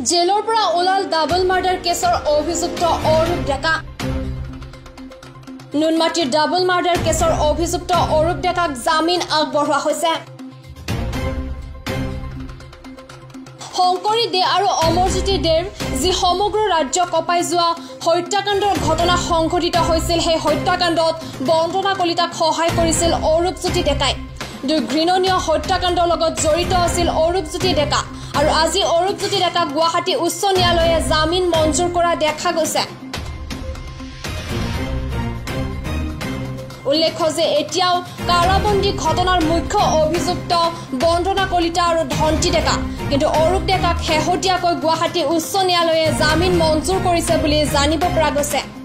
জেলৰ পৰা ওলাল ডাবল মাৰ্ডাৰ কেছৰ অভিযুক্ত অৰূপ ডেকা নুনমাটিৰ ডাবল মাৰ্ডাৰ কেছৰ অভিযুক্ত অৰূপ ডেকাক জামিন আগবঢ়োৱা হৈছে শংকৰী দে আৰু অমৰজ্যোতি দেৰ যি সমগ্ৰ ৰাজ্য কপাই যোৱা হত্যাকাণ্ডৰ ঘটনা সংঘটিত হৈছিল সেই হত্যাকাণ্ডত বন্দনা কলিতাক সহায় কৰিছিল অৰূপজ্যোতি ডেকাই দুই ঘৃণনীয় হত্যাকাণ্ডৰ লগত জড়িত আছিল অৰূপজ্যোতি ডেকা আৰু আজি অৰূপজ্যোতি ডেকাক গুৱাহাটী উচ্চ ন্যায়ালয়ে জামিন মঞ্জুৰ কৰা দেখা গৈছে উল্লেখ্য যে এতিয়াও কাৰাবন্দী ঘটনাৰ মুখ্য অভিযুক্ত বন্দনা কলিতা আৰু ধন্তি ডেকা কিন্তু অৰূপ ডেকাক শেহতীয়াকৈ গুৱাহাটী উচ্চ ন্যায়ালয়ে জামিন মঞ্জুৰ কৰিছে বুলি জানিব পৰা গৈছে